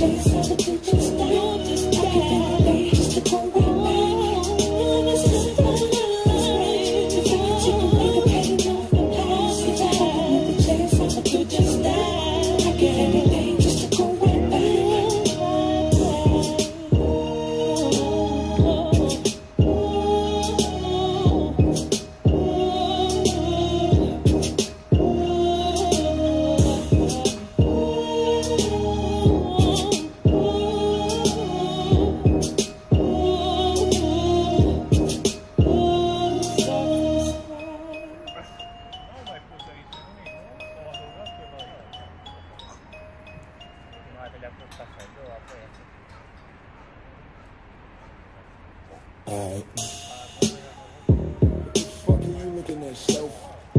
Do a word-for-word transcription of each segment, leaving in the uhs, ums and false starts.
Alright. What the fuck are you looking at, self?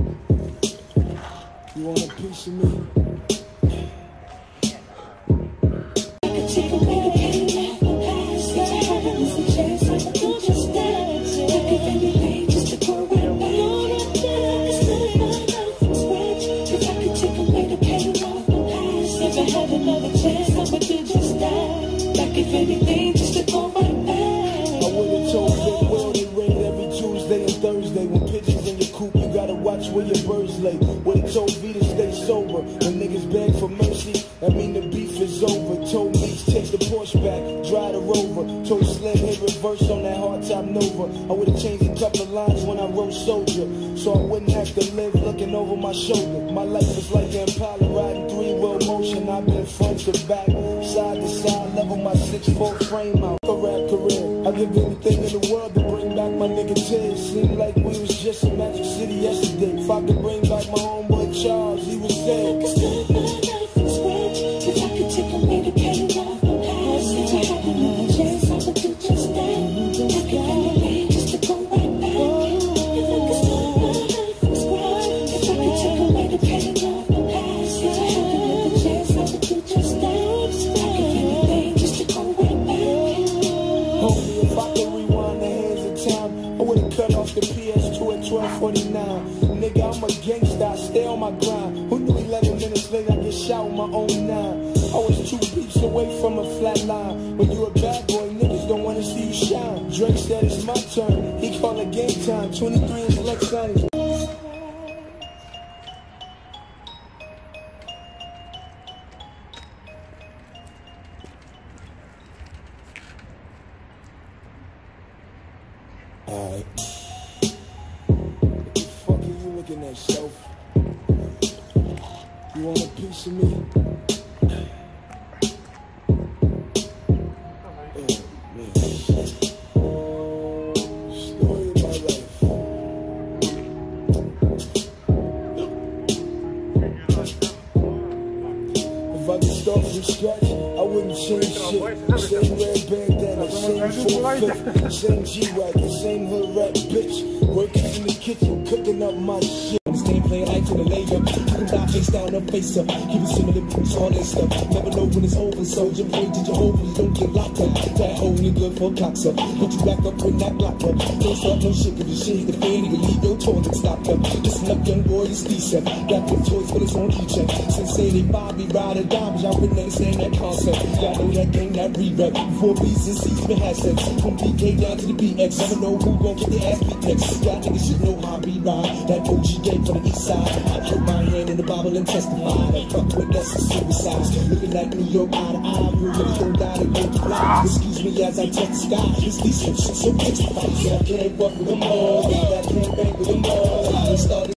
You want a piece of me? Where your birds lay, where they told V to stay sober. When niggas beg for mercy, I mean the beef is over. Told me to take the Porsche back, drive the Rover. Told Slim hit reverse on that hard top Nova. I would've changed a couple of lines when I wrote Soldier, so I wouldn't have to live looking over my shoulder. My life is like an Impala riding three-wheel motion. I've been front to back, side to side, level my six-foot frame out. A rap career, I'd give anything in the world to bring back my nigga Tiz. Seemed like we was just in Magic City yesterday. If I could bring back my homeboy Charles, he was dead. I could start my life from scratch. If I could take away the pain off my past. If I had another chance, I would do just that. I could find a way just to go right back. If I could start my life from scratch. If I could take away the pain off my past. If I had another chance, I would do just that. I could find a way just to go right back. Homie, if I could rewind the hands of time, I would've cut off the P S two at twelve forty-nine. Nigga, I'm a gangster, I stay on my grind. Who knew eleven minutes later I get shot with my own nine? I was two beats away from a flat line. When you a bad boy, niggas don't wanna see you shine. Drake said it's my turn, he called it game time. twenty-three is Lex Annie. Alright. Looking at self. You want a piece of me? Yeah, man. Story of my life. If I could start from scratch, I wouldn't change shit. Same red bandana, same four fifty, same G-Wagon, same hood rap bitch. Working in the kitchen, cooking up my shit. Playing life to the layup, you can die face down or face up. Keep it similar, boots, all that stuff. Never know when it's over, soldier. Pray to Jehovah, you don't get locked up. That only good for cocks up. Put you back up when that block up. Don't start no shit, cause you shit the fan, you leave your toilet stopped up. Listen up, young boy, it's decent. Got good toys for this on keychain. Since say they Bobby ride or die, but y'all wouldn't understand that concept. Y'all know that game, that re-rap. Before B's and C's been had sex. From B K down to the B X. Never know who gon' get their ass beat next. Y'all niggas should know how we ride. That O G game for the east side. I put my hand in the Bible and testify that fuck with us is suicide. Looking like New York eye to eye, real niggas don't die, they won't fly. Excuse me as I touch the sky, it's decent shit, so testify. I can't fuck with them all.